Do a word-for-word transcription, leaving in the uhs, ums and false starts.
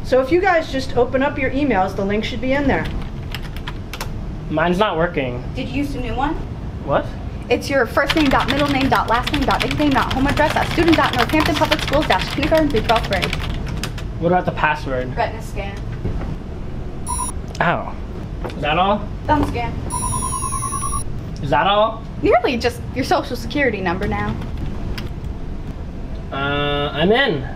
So if you guys just open up your emails, the link should be in there. Mine's not working. Did you use a new one? What? It's your first name dot middle name dot last name dot nickname dot home address at student dot northampton public schools dash kindergarten through twelfth grade. What about the password? Retina scan. Ow. Is that all? Thumb scan. Is that all? Nearly just your social security number now. Uh, I'm in.